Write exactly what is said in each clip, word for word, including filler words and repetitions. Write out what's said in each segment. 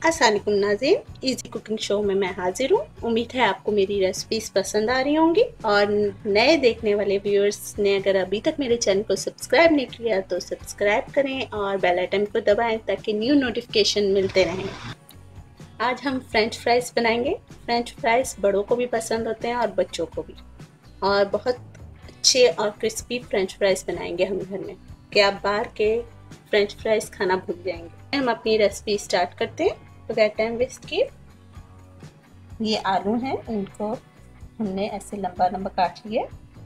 अस्सलामुअलैकुम नाज़रीन, easy cooking show में मैं हाजिर हूँ। उम्मीद है आपको मेरी रेसिपीज़ पसंद आ रही होंगी। और नए देखने वाले व्यूअर्स ने अगर अभी तक मेरे चैनल को सब्सक्राइब नहीं किया तो सब्सक्राइब करें और बेल आइकन को दबाएं ताकि न्यू नोटिफिकेशन मिलते रहें। आज हम फ्रेंच फ्राइज़ बनाएंगे। फ्रेंच फ्राइज़ बड़ों को भी पसंद होते हैं और बच्चों को भी, और बहुत अच्छे और क्रिस्पी फ्रेंच फ्राइज़ बनाएंगे हम घर में कि आप बाहर के फ्रेंच फ्राइज़ खाना भूल जाएंगे। हम अपनी रेसिपी स्टार्ट करते हैं बगैर टाइम वेस्ट किए। ये आलू हैं, इनको हमने ऐसे लंबा लंबा काट लिया।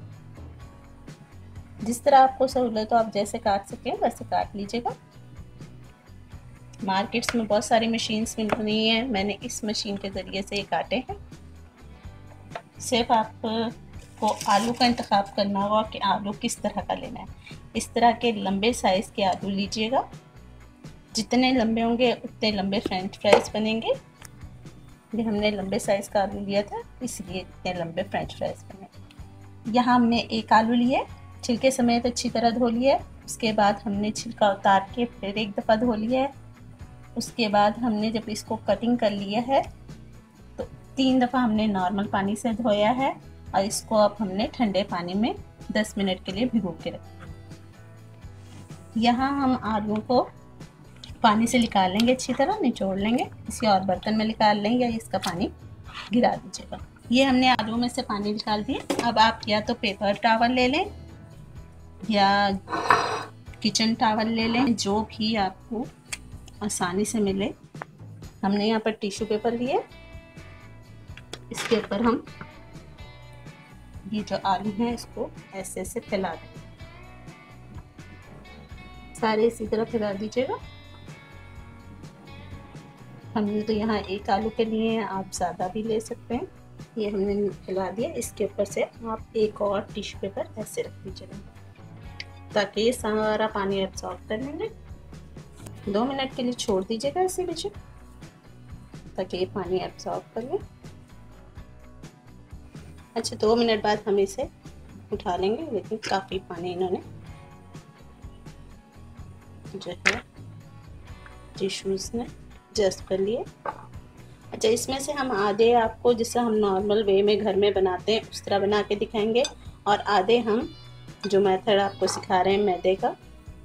जिस तरह आपको सहूलत हो आप जैसे काट सकें वैसे काट लीजिएगा। मार्केट्स में बहुत सारी मशीन्स मिल रही हैं, मैंने इस मशीन के ज़रिए से ये काटे हैं। सिर्फ आपको आलू का इंतखाब करना होगा कि आलू किस तरह का लेना है। इस तरह के लंबे साइज़ के आलू लीजिएगा। जितने लंबे होंगे उतने लंबे फ्रेंच फ्राइज़ बनेंगे। ये हमने लंबे साइज़ का आलू लिया था, इसलिए इतने लंबे फ्रेंच फ्राइज़ बने। यहाँ हमने एक आलू लिया, छिलके समेत अच्छी तरह धो लिया। उसके बाद हमने छिलका उतार के फिर एक दफ़ा धो लिया है। उसके बाद हमने जब इसको कटिंग कर लिया है तो तीन दफ़ा हमने नॉर्मल पानी से धोया है और इसको अब हमने ठंडे पानी में दस मिनट के लिए भिगो के रखा। यहाँ हम आलू को पानी से निकाल लेंगे, अच्छी तरह निचोड़ लेंगे, किसी और बर्तन में निकाल लेंगे या इसका पानी गिरा दीजिएगा। ये हमने आलू में से पानी निकाल दिया। अब आप या तो पेपर टॉवल ले लें या किचन टॉवल ले लें, जो भी आपको आसानी से मिले। हमने यहाँ पर टिश्यू पेपर लिए, इसके ऊपर हम ये जो आलू हैं इसको ऐसे ऐसे फैला दें, सारे इसी तरह फैला दीजिएगा। हमने तो यहाँ एक आलू के लिए हैं, आप ज़्यादा भी ले सकते हैं। ये हमने फैला दिया। इसके ऊपर से आप एक और टिश्यू पेपर ऐसे रख दीजिएगा ताकि ये सारा पानी एब्जॉर्ब कर लेंगे। दो मिनट के लिए छोड़ दीजिएगा इसे बीच ताकि ये पानी एब्जॉर्ब कर ले। अच्छा, दो मिनट बाद हम इसे उठा लेंगे, लेकिन काफ़ी पानी इन्होंने जो है टिश्यूज़ ने जस्ट कर लिए। अच्छा, इसमें से हम आधे आपको जिससे हम नॉर्मल वे में घर में बनाते हैं उस तरह बना के दिखाएंगे, और आधे हम जो मेथड आपको सिखा रहे हैं मैदे का,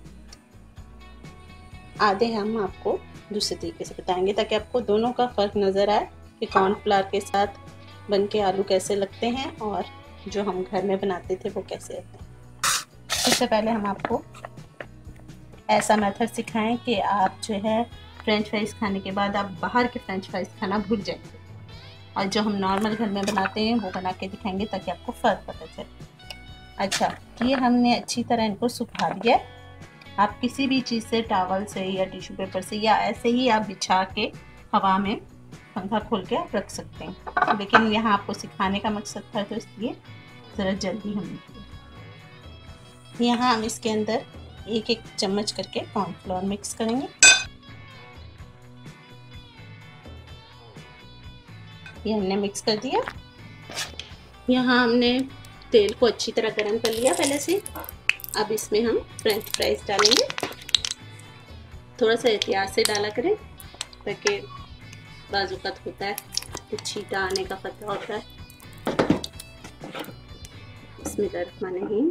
आधे हम आपको दूसरे तरीके से बताएंगे ताकि आपको दोनों का फ़र्क नज़र आए कि कॉर्नफ्लावर के साथ बन के आलू कैसे लगते हैं और जो हम घर में बनाते थे वो कैसे लगते हैं। सबसे पहले हम आपको ऐसा मेथड सिखाएं कि आप जो है फ्रेंच फ्राइज़ खाने के बाद आप बाहर के फ्रेंच फ्राइज़ खाना भूल जाएंगे, और जो हम नॉर्मल घर में बनाते हैं वो बना के दिखाएंगे ताकि आपको फ़र्क पता चले। अच्छा, ये हमने अच्छी तरह इनको सुखा दिया। आप किसी भी चीज़ से, टॉवल से या टिश्यू पेपर से या ऐसे ही आप बिछा के हवा में पंखा खोल के आप रख सकते हैं, लेकिन यहाँ आपको सिखाने का मकसद था तो इसलिए ज़रा जल्दी हमने किया। यहाँ हम इसके अंदर एक एक चम्मच करके कॉर्नफ्लोर मिक्स करेंगे। ये हमने मिक्स कर दिया। यहाँ हमने तेल को अच्छी तरह गर्म कर लिया पहले से। अब इसमें हम फ्रेंच फ्राइज़ डालेंगे। थोड़ा सा एहतियात से डाला करें ताकि बाजुकात होता है तो छींटा आने का खतरा होता है। बिस्मिल्लाहिर्रहमानिर्रहीम।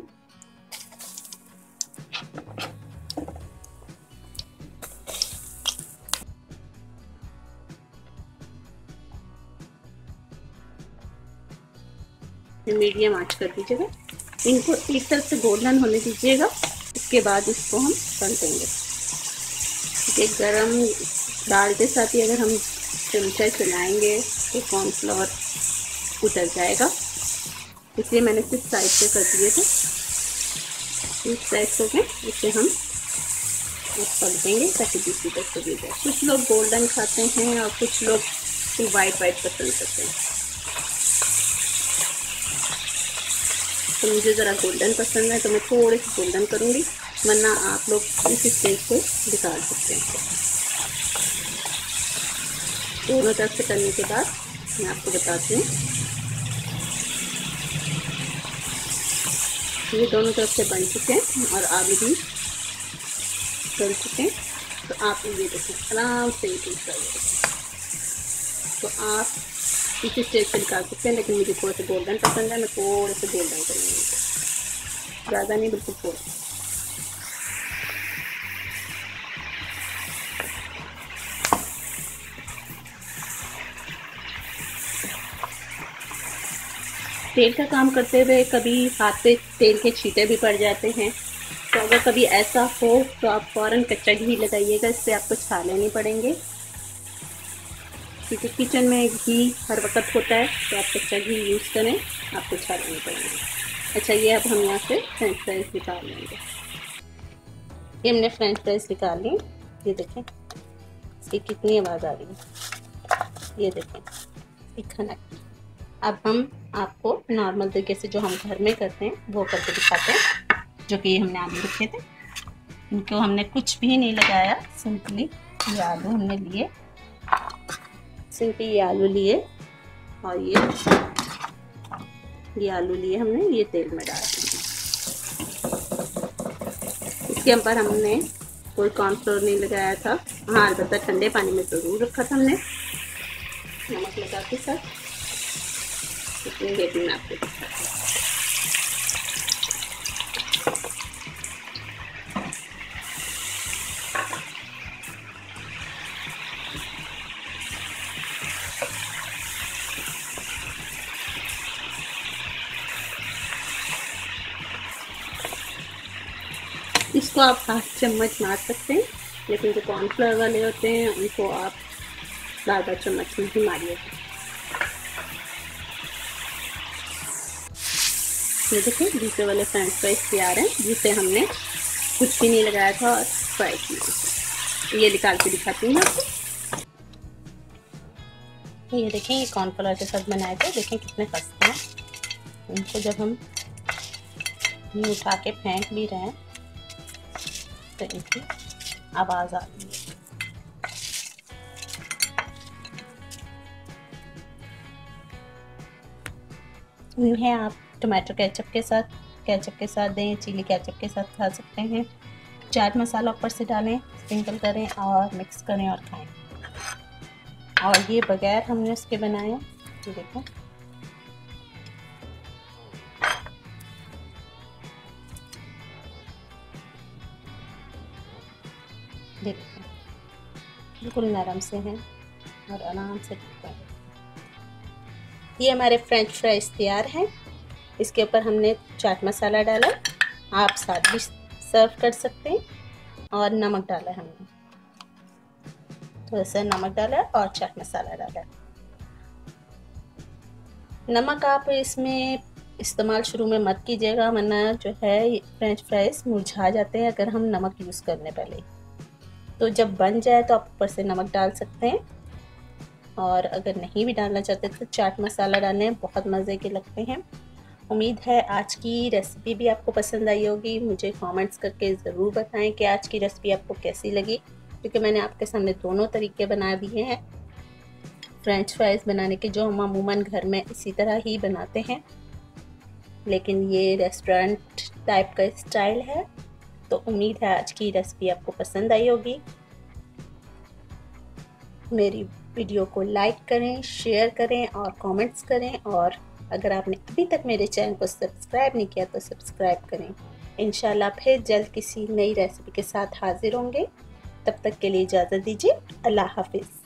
मीडियम आंच कर दीजिएगा। इनको एक तरफ से गोल्डन होने दीजिएगा, इसके बाद इसको हम तल देंगे। एक गरम दाल के साथ ही अगर हम चमचा चलाएंगे तो कॉर्नफ्लोर उतर जाएगा, इसलिए मैंने सिर्फ साइड पे कर दिए थे। इस साइड को में इसे हम तल देंगे ताकि दूसरी तरफ से गिर जाए। कुछ लोग गोल्डन खाते हैं और कुछ लोग वाइट वाइट पसंद करते हैं, तो मुझे ज़रा गोल्डन पसंद है तो मैं थोड़े से गोल्डन करूँगी, वरना आप लोग इस स्टेज को निकाल सकते हैं। दोनों तरफ से करने के बाद मैं आपको बताती हूँ। ये दोनों तरफ से बन चुके हैं और आलू भी गल चुके हैं, तो आप ये देखिए आराम से ये टूट जाएगा। तो आप इसी स्टेज से निकाल सकते हैं, लेकिन मुझे थोड़ा सा गोल्डन पसंद है, मैं थोड़े से गोल्डन करूँगी, ज़्यादा नहीं, बिल्कुल थोड़ा। तेल का काम करते हुए कभी हाथ पे तेल के छींटे भी पड़ जाते हैं, तो अगर कभी ऐसा हो तो आप फ़ौरन कच्चा घी लगाइएगा, इससे आपको छाले नहीं पड़ेंगे, क्योंकि किचन में घी हर वक्त होता है, तो आप कच्चा घी यूज़ करें, आपको छाले नहीं पड़ेंगे। अच्छा, ये अब हम यहाँ से फ्रेंच फ्राइज निकाल लेंगे। ये हमने फ्रेंच फ्राइज निकाल ली, ये देखें इसकी कितनी आवाज़ आ रही है, ये देखें इसकी खनक। अब हम आपको नॉर्मल तरीके से जो हम घर में करते हैं वो करके दिखाते हैं। जो कि हमने आलू रखे थे, इनको हमने कुछ भी नहीं लगाया, सिंपली ये आलू हमने लिए, सिंपली ये आलू लिए और ये ये आलू लिए हमने, ये तेल में डाल दिए। इसके ऊपर हमने कोई कॉर्नफ्लोर नहीं लगाया था, हाँ अलबत्ता ठंडे पानी में ज़रूर रखा था हमने नमक लगा के साथ। ये भी मैं आपको दिखाती हूँ। इसको आप हाथ चम्मच मार सकते हैं, लेकिन जो कॉर्नफ्लोर वाले होते हैं उनको आप बार बार चम्मच में ही मारिएगा। ये देखिए दूसरे वाले फ्रेंच फ्राइज तैयार हैं, जिसे हमने कुछ भी नहीं लगाया था और फ्राई किया। ये निकाल के दिखाती हूँ आपको। ये देखें, ये कॉर्नफ्लोर के साथ बनाए थे, देखें कितने खस्ते हैं। इनको जब हम उठा के फेंक भी रहे हैं तो इनकी आवाज़ आ रही है। इन्हें आप टमाटो केचप के साथ केचप के साथ दें, चिली केचप के साथ खा सकते हैं। चाट मसाला ऊपर से डालें, स्प्रिंकल करें और मिक्स करें और खाएं। और ये बगैर हमने उसके बनाए, ये देखो देखो बिल्कुल नरम से हैं और आराम से टिकते हैं। ये हमारे फ्रेंच फ्राइज तैयार हैं। इसके ऊपर हमने चाट मसाला डाला, आप साथ भी सर्व कर सकते हैं, और नमक डाला है हमने, थोड़ा सा नमक डाला और चाट मसाला डाला। नमक आप इसमें इस्तेमाल शुरू में मत कीजिएगा, वरना जो है फ्रेंच फ्राइज मुरझा जाते हैं अगर हम नमक यूज़ करने पहले। तो जब बन जाए तो आप ऊपर से नमक डाल सकते हैं, और अगर नहीं भी डालना चाहते तो चाट मसाला डालें, बहुत मज़े के लगते हैं। उम्मीद है आज की रेसिपी भी आपको पसंद आई होगी। मुझे कमेंट्स करके ज़रूर बताएं कि आज की रेसिपी आपको कैसी लगी, क्योंकि मैंने आपके सामने दोनों तरीके बना दिए हैं फ्रेंच फ्राइज़ बनाने के, जो हम अमूमन घर में इसी तरह ही बनाते हैं, लेकिन ये रेस्टोरेंट टाइप का स्टाइल है। तो उम्मीद है आज की रेसिपी आपको पसंद आई होगी। मेरी वीडियो को लाइक करें, शेयर करें और कमेंट्स करें, और अगर आपने अभी तक मेरे चैनल को सब्सक्राइब नहीं किया तो सब्सक्राइब करें। इंशाल्लाह फिर जल्द किसी नई रेसिपी के साथ हाजिर होंगे। तब तक के लिए इजाज़त दीजिए। अल्लाह हाफिज़।